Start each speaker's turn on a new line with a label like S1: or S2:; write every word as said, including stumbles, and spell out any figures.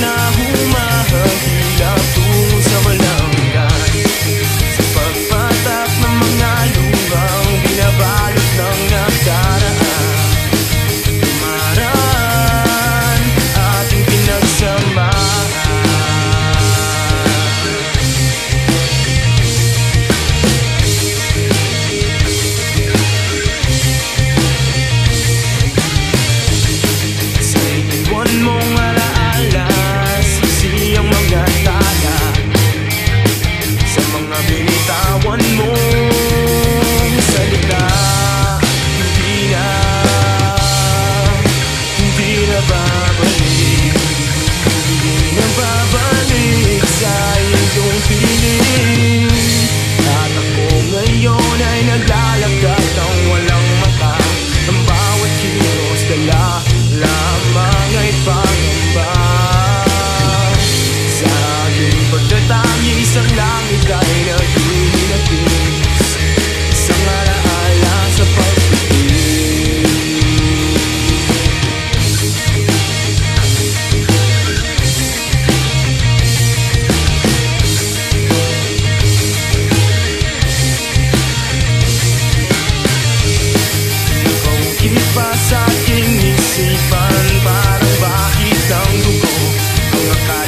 S1: na humahagilap tungo sa walang hanggan. Sa pagpatak ng mga luhang binabalot ng nakaraan, tumaran ating pinagsamahan. Sa iwan mong alaala, sisi ang mga tala sa mga binitawan mong salita. Hindi na, hindi na babalik, hindi na babalik sa iyong piling. At ako ngayon ay naglalakad ng walang mata. Ang bawat kilos dala lamang ay pangamba. Sa aking pagtatangi, isang langit ay naghinagis, isang alaala sa pagpipig. Pangkit pa sa aking isipan, parang bahid ng dugo ang akala